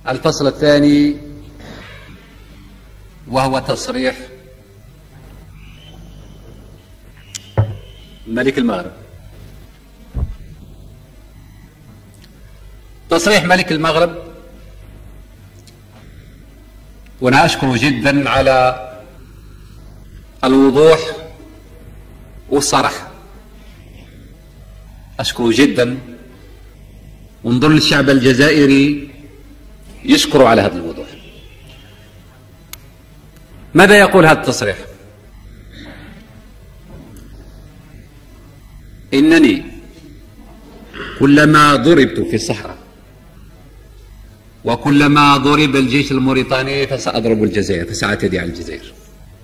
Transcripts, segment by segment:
الفصل الثاني وهو تصريح ملك المغرب. تصريح ملك المغرب، وأنا أشكر جدا على الوضوح والصراحة، أشكر جدا، ونظن الشعب الجزائري يشكر على هذا الوضوح. ماذا يقول هذا التصريح؟ إنني كلما ضربت في الصحراء وكلما ضرب الجيش الموريتاني فسأضرب الجزائر، فسأعتدي على الجزائر.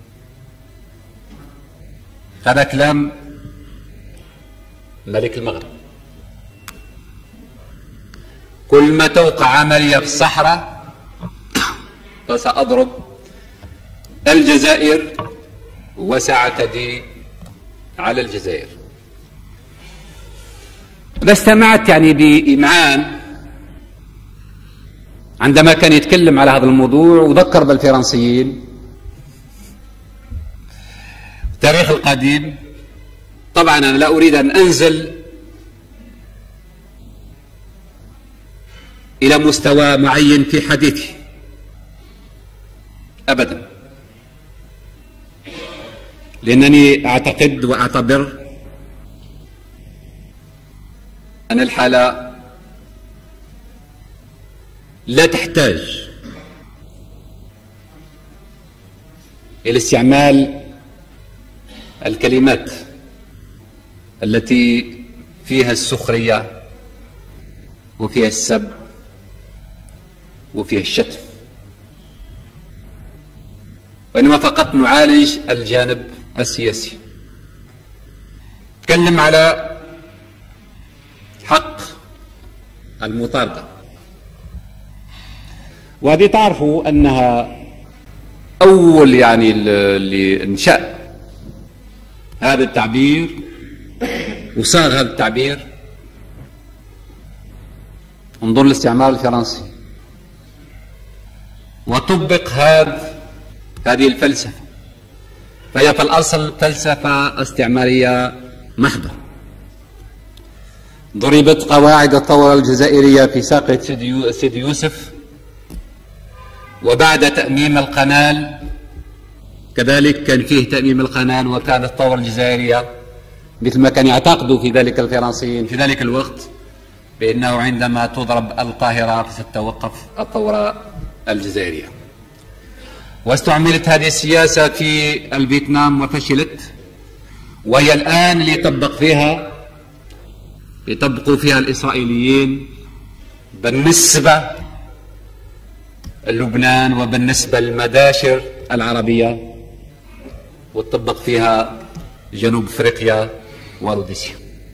هذا كلام ملك المغرب. كل ما توقع عملية في الصحراء فسأضرب الجزائر وسأعتدي على الجزائر. إذا استمعت يعني بإمعان عندما كان يتكلم على هذا الموضوع، وذكر بالفرنسيين التاريخ القديم. طبعا أنا لا أريد أن أنزل إلى مستوى معين في حديثي أبدا، لأنني أعتقد وأعتبر أن الحالة لا تحتاج إلى استعمال الكلمات التي فيها السخرية وفيها السب وفيها الشتم، وإنما فقط نعالج الجانب السياسي. نتكلم على حق المطاردة، وهذه تعرفوا أنها أول يعني اللي انشأ هذا التعبير وصاغ هذا التعبير انظر الاستعمار الفرنسي، وطبق هذه الفلسفة، فهي في الأصل فلسفة استعمارية محضة. ضربت قواعد الثورة الجزائرية في ساقة سيدي يوسف، وبعد تأميم القنال كذلك كان فيه تأميم القنال، وكانت الثورة الجزائرية مثل ما كان يعتقدوا في ذلك الفرنسيين في ذلك الوقت بأنه عندما تضرب القاهرة ستتوقف الثورة الجزائرية. واستعملت هذه السياسة في الفيتنام وفشلت، وهي الآن اللي يطبقوا فيها الإسرائيليين بالنسبة للبنان وبالنسبة للمداشر العربية، وتطبق فيها جنوب أفريقيا وروديسيا.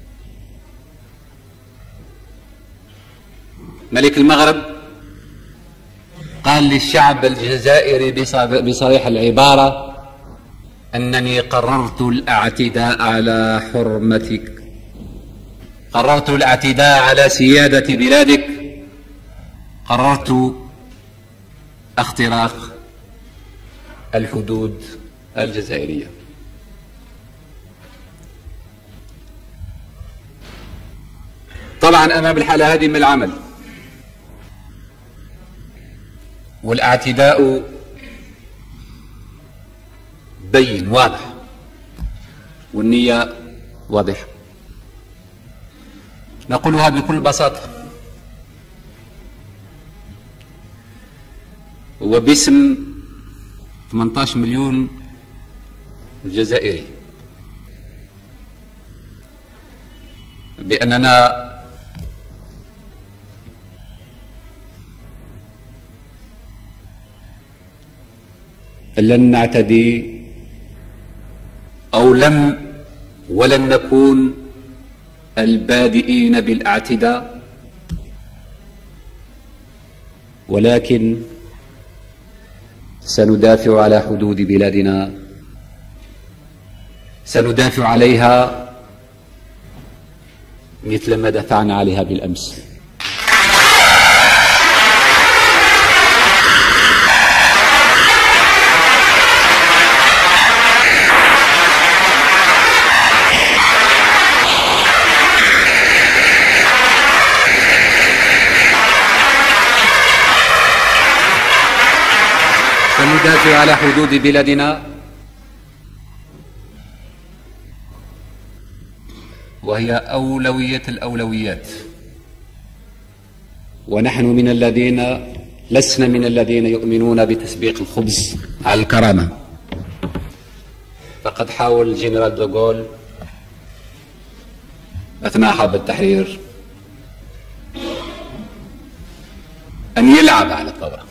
ملك المغرب قال للشعب الجزائري بصريح العبارة: أنني قررت الاعتداء على حرمتك، قررت الاعتداء على سيادة بلادك، قررت اختراق الحدود الجزائرية. طبعا أمام الحالة هذه من العمل، والاعتداء بين واضح، والنية واضحة. نقولها بكل بساطة وباسم 18 مليون جزائري، بأننا لن نعتدي أو ولن نكون البادئين بالاعتداء، ولكن سندافع على حدود بلادنا، سندافع عليها مثل ما دفعنا عليها بالأمس. ندافع على حدود بلادنا وهي أولوية الأولويات، ونحن لسنا من الذين يؤمنون بتسبيق الخبز على الكرامة. فقد حاول الجنرال دوغول أثناء حرب التحرير أن يلعب على الثورة.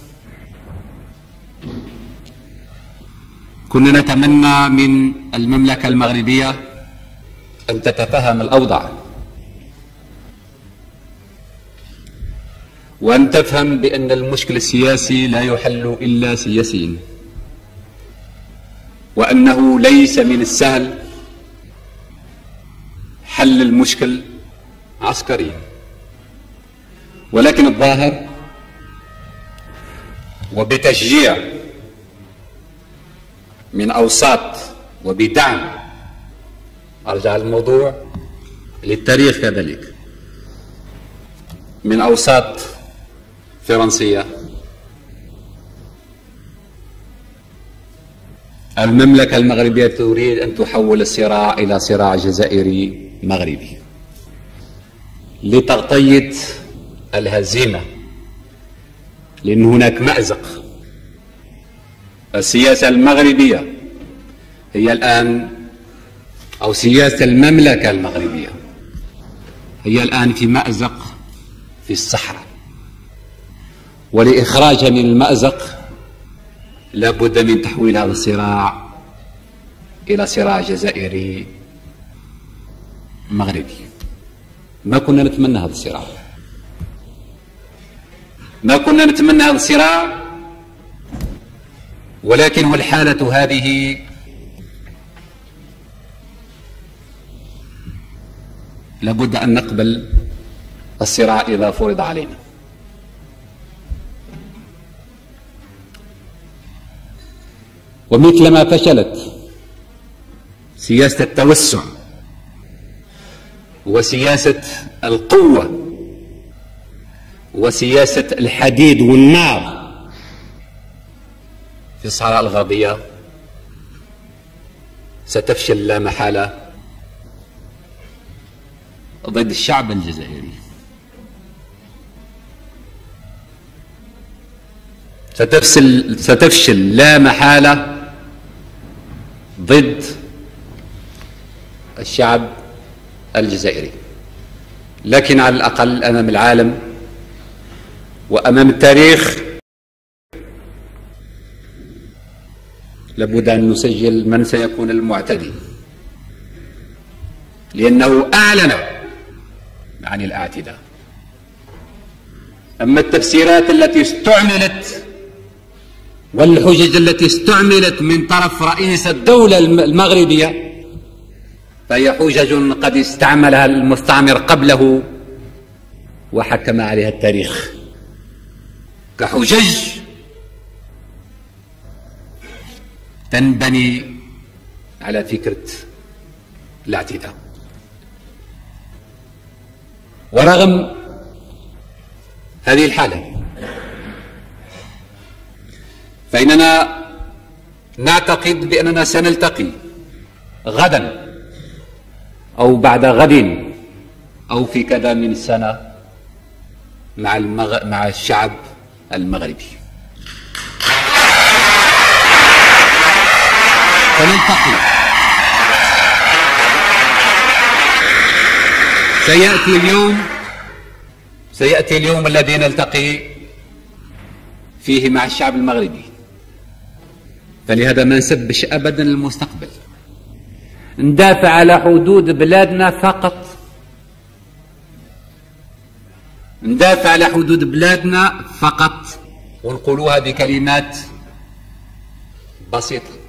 كنا نتمنى من المملكة المغربية أن تتفهم الأوضاع وأن تفهم بأن المشكل السياسي لا يحل إلا سياسيا، وأنه ليس من السهل حل المشكل عسكريا. ولكن الظاهر وبتشجيع من أوساط وبدعم، أرجع الموضوع للتاريخ كذلك، من أوساط فرنسية، المملكة المغربية تريد أن تحول الصراع إلى صراع جزائري مغربي لتغطية الهزيمة، لأن هناك مأزق. السياسة المغربية هي الآن، أو سياسة المملكة المغربية هي الآن في مأزق في الصحراء، ولإخراجها من المأزق لا بد من تحويل هذا الصراع إلى صراع جزائري مغربي. ما كنا نتمنى هذا الصراع، ما كنا نتمنى هذا الصراع، ولكن والحالة هذه لابد أن نقبل الصراع إذا فرض علينا. ومثلما فشلت سياسة التوسع وسياسة القوة وسياسة الحديد والنار في الصحراء الغربية، ستفشل لا محالة ضد الشعب الجزائري. ستفشل لا محالة ضد الشعب الجزائري. لكن على الأقل أمام العالم وأمام التاريخ لابد أن نسجل من سيكون المعتدي، لأنه أعلن عن الاعتداء. أما التفسيرات التي استعملت والحجج التي استعملت من طرف رئيس الدولة المغربية فهي حجج قد استعملها المستعمر قبله وحكم عليها التاريخ كحجج تنبني على فكرة الاعتداء. ورغم هذه الحالة فإننا نعتقد بأننا سنلتقي غدا أو بعد غد أو في كذا من سنة مع الشعب المغربي. سنلتقي. سيأتي اليوم الذي نلتقي فيه مع الشعب المغربي. فلهذا ما نسبش أبدا المستقبل، ندافع على حدود بلادنا فقط، ندافع على حدود بلادنا فقط، ونقولوها بكلمات بسيطة.